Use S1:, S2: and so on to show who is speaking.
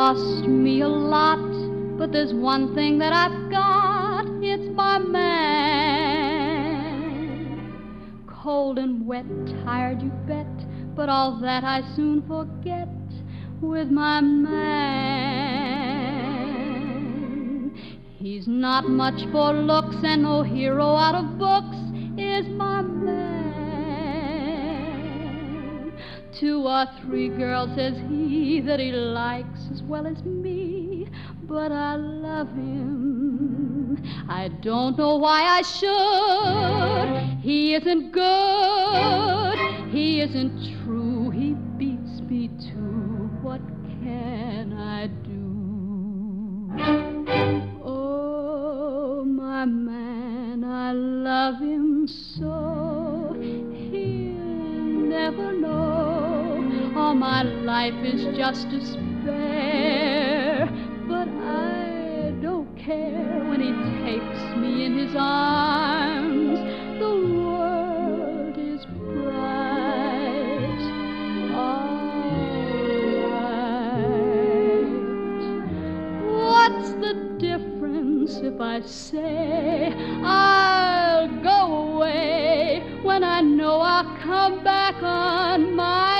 S1: cost me a lot, but there's one thing that I've got, it's my man. Cold and wet, tired you bet, but all that I soon forget with my man. He's not much for looks and no hero out of books is my man. 2 or 3 girls, says he, that he likes as well as me, but I love him. I don't know why I should. He isn't good, he isn't true, he beats me too. What can I do? Oh, my man, I love him so. He'll never know. All my life is just despair, but I don't care when he takes me in his arms. The world is bright, all right. What's the difference if I say I'll go away when I know I'll come back on my